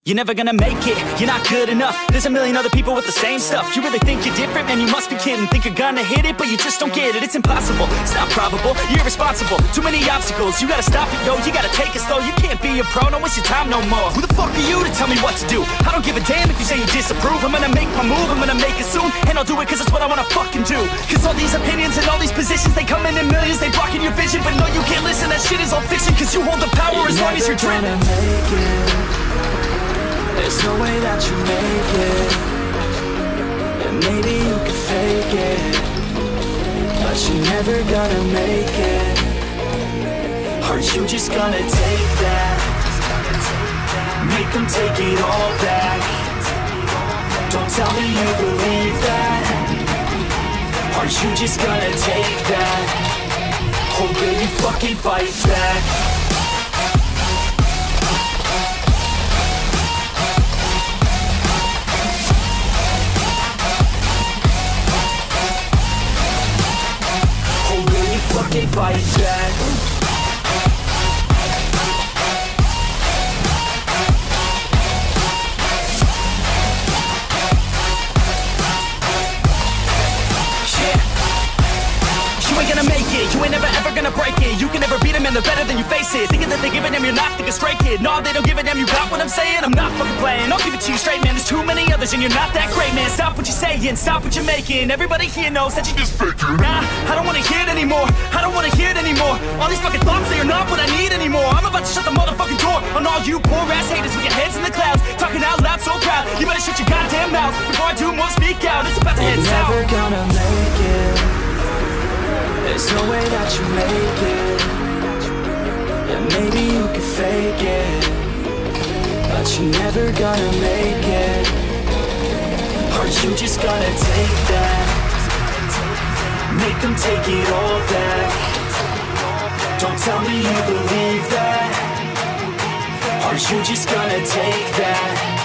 You're never gonna make it, you're not good enough. There's a million other people with the same stuff. You really think you're different? Man, you must be kidding. Think you're gonna hit it, but you just don't get it. It's impossible, it's not probable, you're irresponsible. Too many obstacles, you gotta stop it, yo. You gotta take it slow, you can't be a pro. Don't waste your time no more. Who the fuck are you to tell me what to do? I don't give a damn if you say you disapprove. I'm gonna make my move, I'm gonna make it soon. And I'll do it cause it's what I wanna fucking do. Cause all these opinions and all these positions, they come in millions, they blocking your vision. But no, you can't listen, that shit is all fiction. Cause you hold the power as long as you're dreaming. There's no way that you make it. And maybe you can fake it, but you're never gonna make it. Are you just gonna take that? Make them take it all back. Don't tell me you believe that. Are you just gonna take that? Or will you fucking fight back? Fucking fight back. You ain't gonna make it, you ain't never ever gonna break it. You can never beat them and they're better than you face it. Thinking that they're giving them, you're not thinking straight, kid. No, they don't give a damn, you got what I'm saying? I'm not fucking playing, I'll give it to you straight, man. There's too many others and you're not that great, man. Stop what you're saying, stop what you're making. Everybody here knows that you just faking. Nah, I don't wanna hear it anymore, I don't wanna hear it anymore. All these fucking thoughts, they are not what I need anymore. I'm about to shut the motherfucking door on all you poor ass haters with your heads in the clouds, talking out loud so proud. You better shut your goddamn mouth before I do more speak out. It's about to head south. You're never gonna make it. There's no way that you make it. Yeah, maybe you can fake it, but you're never gonna make it. Are you just gonna take that? Make them take it all back. Don't tell me you believe that. Are you just gonna take that?